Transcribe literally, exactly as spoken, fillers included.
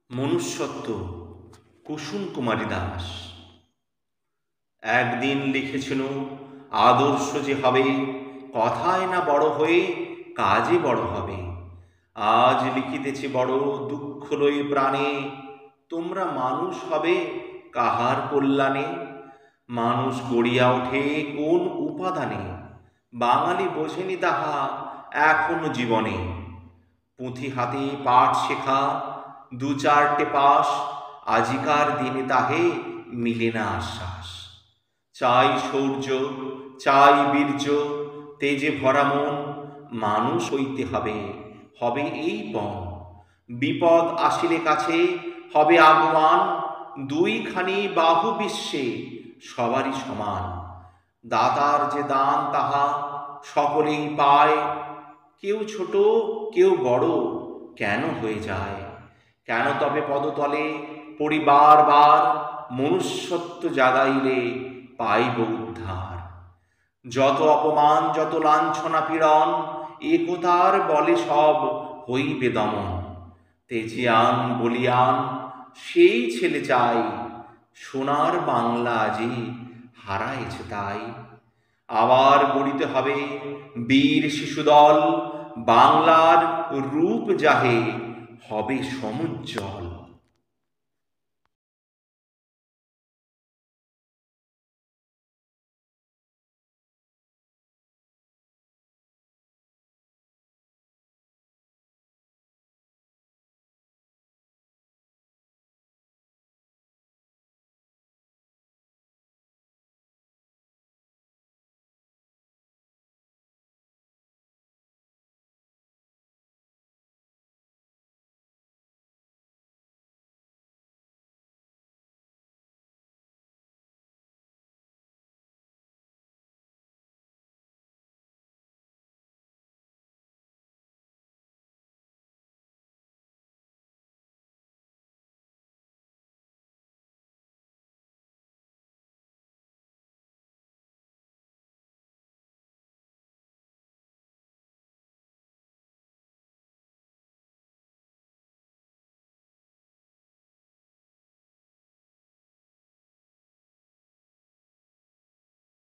মনুষ্যত্ব কুসুম কুমারী দাস একদিন লিখেছিল, আদর্শ যে হবে কথায় না বড় হয়ে কাজে বড় হবে। আজ লিখিতেছি বড় দুঃখ লয়ে প্রাণে, তোমরা মানুষ হবে কাহার কল্যাণে। মানুষ গড়িয়া ওঠে কোন উপাদানে, বাঙালি বোঝেনি তাহা এখনো জীবনে। পুঁথি হাতে পাঠ শেখা, দু চারটে পাস, আজিকার দিনে তাহে মিলে না আশ্বাস। চাই শৌর্য, চাই বীর্য, তেজে ভরা মন, মানুষ হইতে হবে, হবে এই পণ। বিপদ আসিলে কাছে হবে আগমান, দুইখানি বাহু বিশ্বে সবারই সমান। দাতার যে দান তাহা সকলেই পায়, কেউ ছোট কেউ বড় কেন হয়ে যায়। কেন তবে পদতলে পরিবার বার, মনুষ্যত্ব জাগাইলে পাইব উদ্ধার। যত অপমান যত লাঞ্ছনা পীড়ন, একতার বলে সব হইবে দমন। তেজিয়ান বলিয়ান সেই ছেলে চাই, সোনার বাংলা আজি হারাইছে তাই। আবার গড়িতে হবে বীর শিশুদল, বাংলার রূপ যাহে হবে সমুজ্জ্বল।